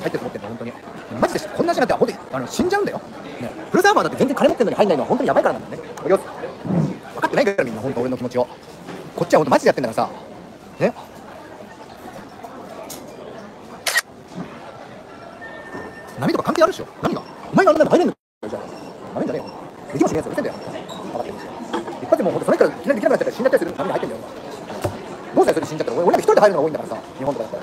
入ってると思ってんだよ、本当に。マジでこんな話になっては本当に死んじゃうんだよ。ね、フルサーバーだって全然金持ってるのに入んないのは本当にやばいからなんだよね。分かってないからみんな本当俺の気持ちを。こっちは本当マジでやってんだからさ。ね。波とか関係あるでしょ。何が？お前があんなの入れんの？じゃあ。ダメんじゃねえよ。できもしねえやつうるせえんだよ。分かってるし。一発でもう本当それからいきなりできなくなっちゃったら死んじゃったりする波に入ってんだよ。どうしたらそれ死んじゃったら俺なんか一人で入るのが多いんだからさ。日本とかだったら。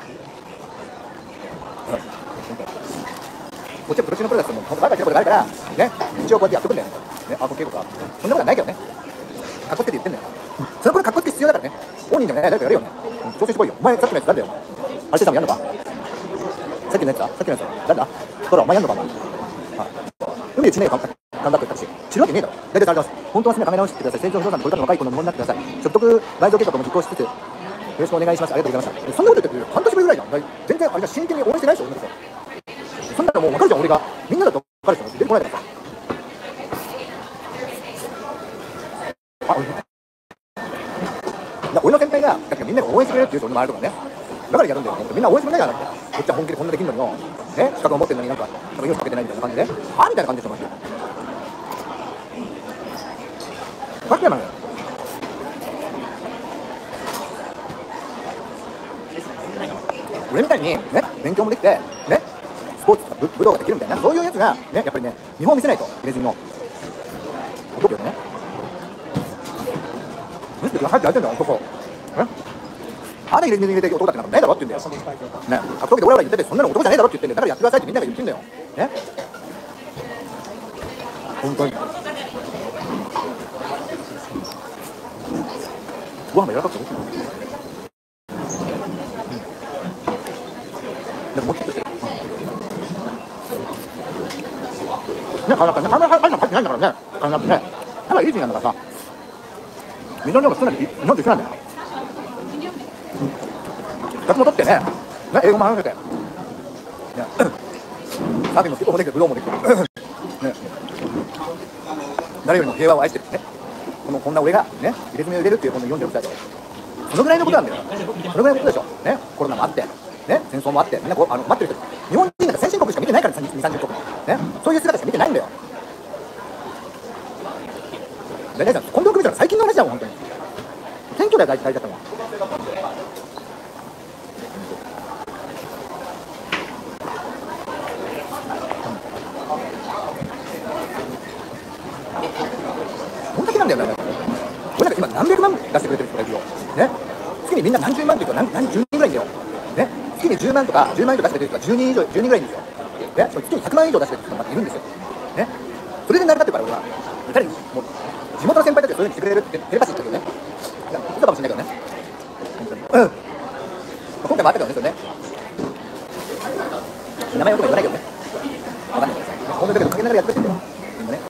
こっちはプロ中のプロだってもう本当バカしてることがあるからね。一応こうやってやっとくんだよ。ね、あ、こういうことか。そんなことはないけどね。かっこつけて言ってんだよ。それはこれかっこつけ必要だからね。本人でもね、誰かやるよね。調整してこいよ。お前さっきのやつ誰だよ。あれしてたもやんのか。さっきのやつだ。さっきのやつ誰だ。ほらお前やんのかお前。海で知名度頑張ってたし、知るわけねえだろ。大体されてます。本当はすね、考え直してください。成長不動産のこれからの若い子の見本になってください。所得倍増計画も実行しつつ、よろしくお願いします。ありがとうございました。そんなこと言ってる半年ぶりぐらいじゃん。全然あれが真剣に応援してないでしょ、俺のこと。そんなのもう分かるじゃん、俺が。みんなだと分かるでしょ。出てこないからさ。俺の先輩がみんなが応援してくれるっていう人俺もあるとかね。だからやるんだよ。みんな応援してくれないからって。こっちは本気でこんなできるのによ。ね、資格を持ってるのになんか命かけてないみたいな感じで。はみたいな感じでしょ、マジで。バカなのよ。俺みたいにね、勉強もできて、ね、スポーツとか武道ができるみたいな、そういうやつが、ね、やっぱりね、見本を見せないと、入れ墨の。男よね。見せてくださいってやってんだよ、男。あれ入れ墨入れて男だってなんかないだろって言うんだよ。ね、格闘技で俺ら言ってて、そんなの男じゃねえだろって言ってんだよ。だからやってくださいってみんなが言ってんだよ。ね。本当に。ご飯も柔らかくてでももうちょっとしてる。ね、体ね、体入ってないんだからね。体ってね。ただいい人なんだからさ。水の量が少ないって日本と一緒なんだよ。2つも取ってね、英語も話せて。ね、サーフィンもスキップもできて、武道もできて。ね。誰よりも平和を愛してるね。こんな俺がね、入れ墨を入れるっていうこの46歳で。そのぐらいのことなんだよ。そのぐらいのことでしょ。ね、コロナもあって、ね、戦争もあって、みんなこう待ってる人。日本人なんか先進国しか見てないから、2、30国。ね、そういう姿しか見てないんだよ。でね、近藤久美ちゃん最近の話だもん、本当に。選挙で大事だったもん。こんだけなんだよね。俺なんか今何百万出してくれてる人がいるよ。ね。月にみんな何十万っていうか何十人ぐらいいるよ。ね。月に10万とか10万以上出してくれてる人が10人以上、10人ぐらいいるんですよ。ね。月に100万以上出してくれてる人がいるんですよ。ね。それで成り立ってるから俺は。誰にもう地元の先輩たちがそういうふうにしてくれるってテレパシーだけどね。嘘かもしれないけどね。本当に。今回もあったけどね、それね。名前は言わないけどね。わかんないけどさ。こんなだけどかけながらやってくれてるんだよ。